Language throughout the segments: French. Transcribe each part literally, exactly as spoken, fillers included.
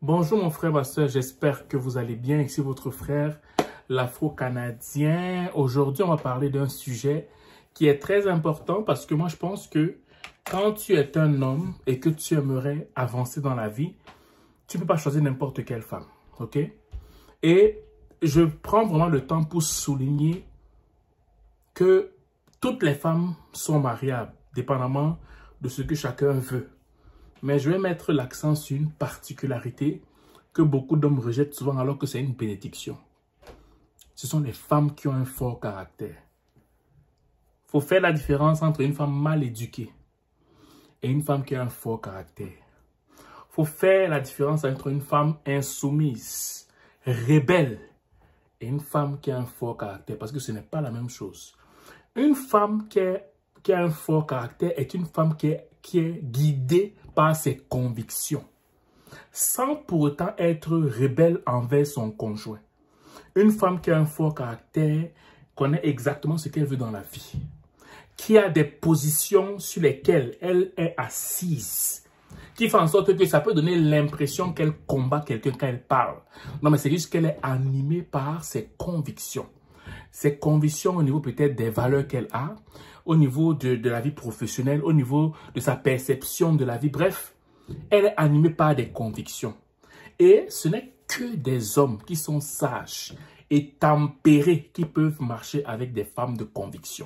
Bonjour mon frère, ma soeur, j'espère que vous allez bien. Ici votre frère, l'Afro-Canadien. Aujourd'hui, on va parler d'un sujet qui est très important parce que moi, je pense que quand tu es un homme et que tu aimerais avancer dans la vie, tu ne peux pas choisir n'importe quelle femme, ok? Et je prends vraiment le temps pour souligner que toutes les femmes sont mariables, dépendamment de ce que chacun veut. Mais je vais mettre l'accent sur une particularité que beaucoup d'hommes rejettent souvent alors que c'est une bénédiction. Ce sont les femmes qui ont un fort caractère. Il faut faire la différence entre une femme mal éduquée et une femme qui a un fort caractère. Il faut faire la différence entre une femme insoumise, rebelle et une femme qui a un fort caractère parce que ce n'est pas la même chose. Une femme qui, est, qui a un fort caractère est une femme qui est, qui est guidée par ses convictions, sans pour autant être rebelle envers son conjoint. Une femme qui a un fort caractère connaît exactement ce qu'elle veut dans la vie, qui a des positions sur lesquelles elle est assise, qui fait en sorte que ça peut donner l'impression qu'elle combat quelqu'un quand elle parle. Non, mais c'est juste qu'elle est animée par ses convictions. Ses convictions au niveau peut-être des valeurs qu'elle a, au niveau de, de la vie professionnelle, au niveau de sa perception de la vie. Bref, elle est animée par des convictions. Et ce n'est que des hommes qui sont sages et tempérés qui peuvent marcher avec des femmes de conviction.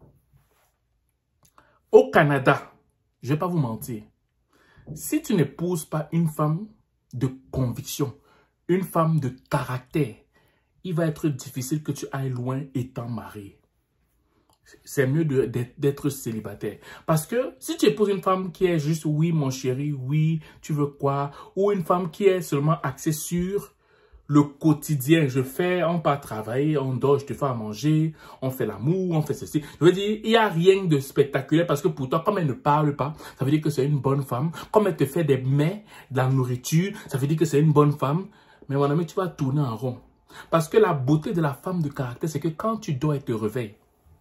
Au Canada, je ne vais pas vous mentir, si tu n'épouses pas une femme de conviction, une femme de caractère, il va être difficile que tu ailles loin étant marié. C'est mieux d'être célibataire. Parce que si tu épouses une femme qui est juste « oui, mon chéri, oui, tu veux quoi ?» ou une femme qui est seulement axée sur le quotidien. Je fais, on part travailler, on dort, je te fais à manger, on fait l'amour, on fait ceci. Je veux dire, il n'y a rien de spectaculaire parce que pour toi, comme elle ne parle pas, ça veut dire que c'est une bonne femme. Comme elle te fait des mets, de la nourriture, ça veut dire que c'est une bonne femme. Mais mon ami, tu vas tourner en rond. Parce que la beauté de la femme de caractère, c'est que quand tu dors, elle te réveille.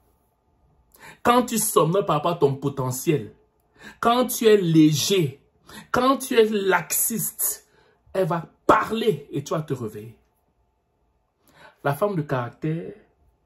Quand tu somnoles par rapport à ton potentiel, quand tu es léger, quand tu es laxiste, elle va parler et tu vas te réveiller. La femme de caractère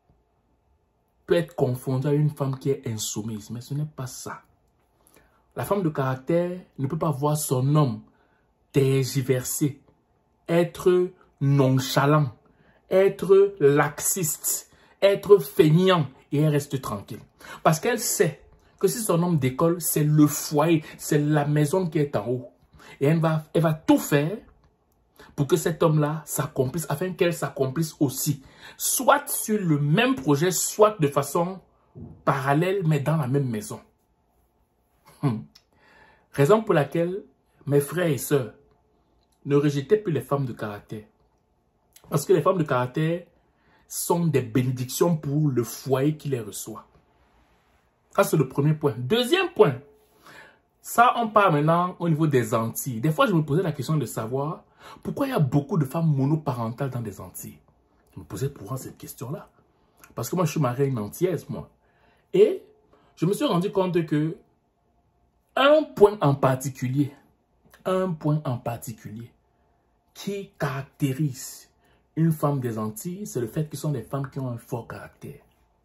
peut être confondue à une femme qui est insoumise, mais ce n'est pas ça. La femme de caractère ne peut pas voir son homme tergiverser, être nonchalant, être laxiste, être feignant et elle reste tranquille. Parce qu'elle sait que si son homme décolle, c'est le foyer, c'est la maison qui est en haut. Et elle va, elle va tout faire pour que cet homme-là s'accomplisse, afin qu'elle s'accomplisse aussi. Soit sur le même projet, soit de façon parallèle, mais dans la même maison. Hum. Raison pour laquelle mes frères et sœurs, ne rejetez plus les femmes de caractère. Parce que les femmes de caractère sont des bénédictions pour le foyer qui les reçoit. Ça, c'est le premier point. Deuxième point, ça, on parle maintenant au niveau des Antilles. Des fois, je me posais la question de savoir pourquoi il y a beaucoup de femmes monoparentales dans des Antilles. Je me posais pour moi cette question-là. Parce que moi, je suis marié à une Antillaise, moi. Et je me suis rendu compte que un point en particulier, un point en particulier qui caractérise une femme des Antilles, c'est le fait que ce sont des femmes qui ont un fort caractère.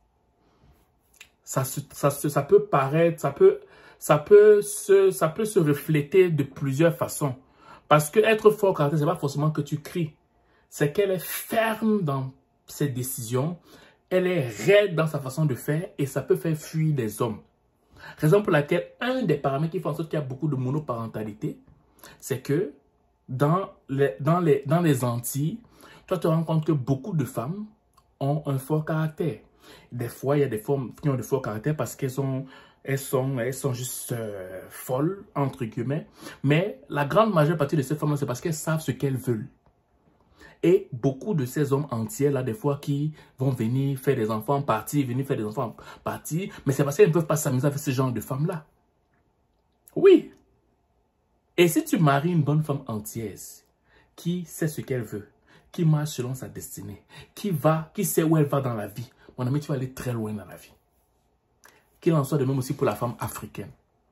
Ça, ça, ça peut paraître, ça peut, ça, peut se, ça peut se refléter de plusieurs façons. Parce que être fort caractère, ce n'est pas forcément que tu cries. C'est qu'elle est ferme dans ses décisions, elle est raide dans sa façon de faire et ça peut faire fuir les hommes. Raison pour laquelle un des paramètres qui font en sorte qu'il y a beaucoup de monoparentalité, c'est que dans les, dans, les, dans les Antilles, toi, tu te rends compte que beaucoup de femmes ont un fort caractère. Des fois, il y a des femmes qui ont de fort caractère parce qu'elles sont, elles sont, elles sont juste euh, folles, entre guillemets. Mais la grande majeure partie de ces femmes, c'est parce qu'elles savent ce qu'elles veulent. Et beaucoup de ces hommes entiers, là, des fois, qui vont venir faire des enfants partis, venir faire des enfants partis, mais c'est parce qu'elles ne peuvent pas s'amuser avec ce genre de femmes-là. Oui. Et si tu maries une bonne femme entière, qui sait ce qu'elle veut, qui marche selon sa destinée, qui va, qui sait où elle va dans la vie, mon ami, tu vas aller très loin dans la vie. Qu'il en soit de même aussi pour la femme africaine.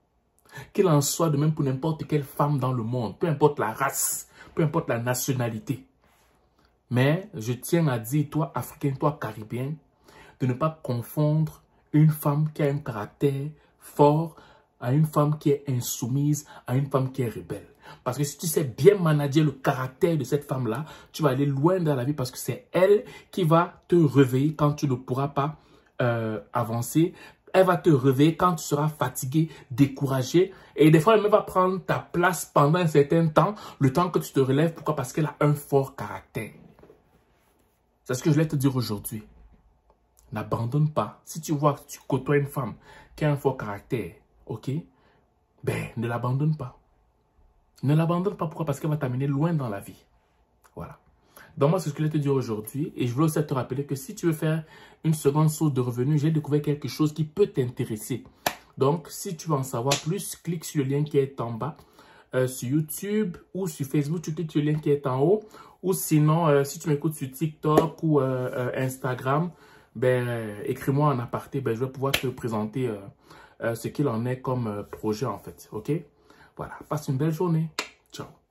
Qu'il en soit de même pour n'importe quelle femme dans le monde, peu importe la race, peu importe la nationalité. Mais je tiens à dire, toi Africain, toi Caribéen, de ne pas confondre une femme qui a un caractère fort à une femme qui est insoumise, à une femme qui est rebelle. Parce que si tu sais bien manager le caractère de cette femme-là, tu vas aller loin dans la vie parce que c'est elle qui va te réveiller quand tu ne pourras pas euh, avancer. Elle va te réveiller quand tu seras fatigué, découragé. Et des fois, elle va prendre ta place pendant un certain temps, le temps que tu te relèves. Pourquoi? Parce qu'elle a un fort caractère. C'est ce que je vais te dire aujourd'hui. N'abandonne pas. Si tu vois que tu côtoies une femme qui a un fort caractère, ok? Ben, ne l'abandonne pas. Ne l'abandonne pas. Pourquoi? Parce qu'elle va t'amener loin dans la vie. Voilà. Donc moi, c'est ce que je vais te dire aujourd'hui. Et je veux aussi te rappeler que si tu veux faire une seconde source de revenus, j'ai découvert quelque chose qui peut t'intéresser. Donc, si tu veux en savoir plus, clique sur le lien qui est en bas. Euh, sur YouTube ou sur Facebook, tu cliques sur le lien qui est en haut. Ou sinon, euh, si tu m'écoutes sur TikTok ou euh, euh, Instagram, ben, euh, écris-moi en aparté. Ben, je vais pouvoir te présenter euh, euh, ce qu'il en est comme euh, projet en fait. Ok? Voilà. Passe une belle journée. Ciao.